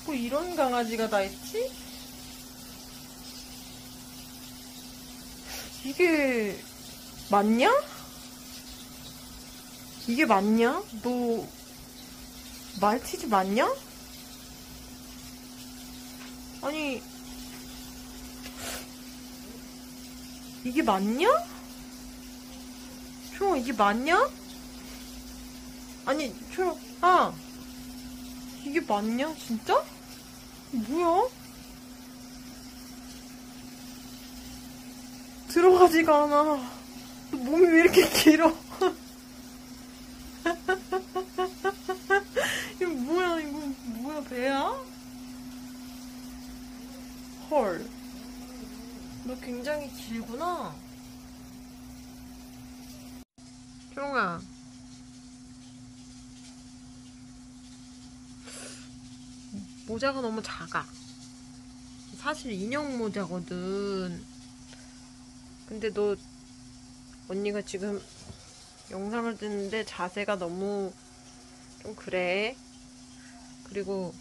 뭐 이런 강아지가 다 있지? 이게 맞냐? 이게 맞냐? 너 말티즈 맞냐? 아니 이게 맞냐? 초롱아 이게 맞냐? 아니 초롱아 이게 맞냐 진짜? 뭐야? 들어가지가 않아. 너 몸이 왜 이렇게 길어? 이거 뭐야 이거 뭐야 배야? 헐. 너 굉장히 길구나. 초롱아. 모자가 너무 작아. 사실 인형 모자거든. 근데 너 언니가 지금 영상을 듣는데 자세가 너무 좀 그래. 그리고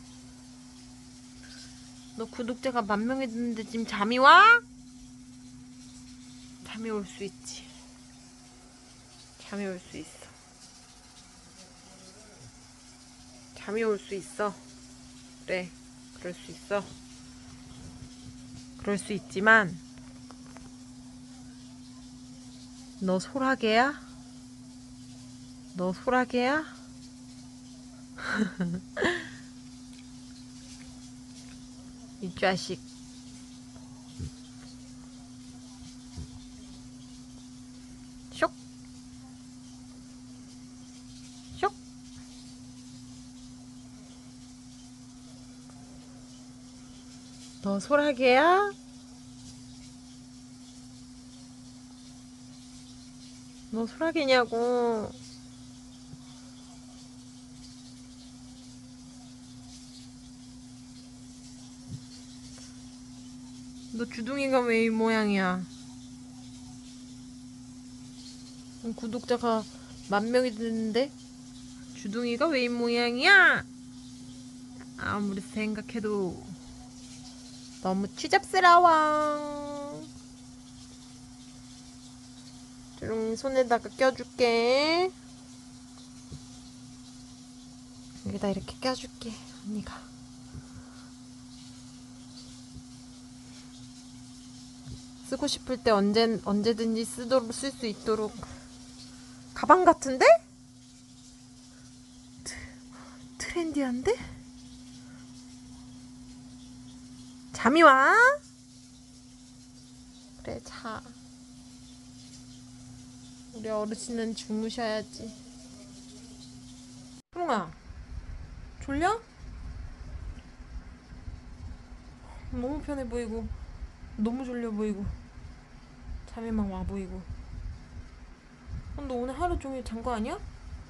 너 구독자가 10,000명이 됐는데 지금 잠이 와? 잠이 올 수 있지. 잠이 올 수 있어. 잠이 올 수 있어. 그래, 그럴 수 있어. 그럴 수 있지만 너 소라게야? 너 소라게야? 이 자식. 쇽. 쇽. 너 소라게야? 너 소라게냐고. 너 주둥이가 왜 이 모양이야? 구독자가 10,000명이 됐는데 주둥이가 왜 이 모양이야? 아무리 생각해도 너무 추잡스러워. 좀 손에다가 껴줄게. 여기다 이렇게 껴줄게. 언니가 쓰고 싶을 때 언제든지 쓸 수 있도록. 가방 같은데? 트렌디한데? 잠이 와? 그래 자. 우리 어르신은 주무셔야지. 초롱아 졸려? 너무 편해 보이고 너무 졸려 보이고 잠이 막 와 보이고. 너 오늘 하루 종일 잔 거 아니야?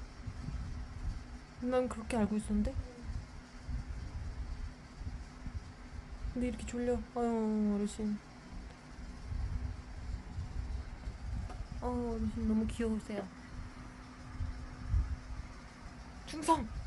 난 그렇게 알고 있었는데. 근데 이렇게 졸려. 아유 어르신. 어르신 너무 귀여우세요. 충성!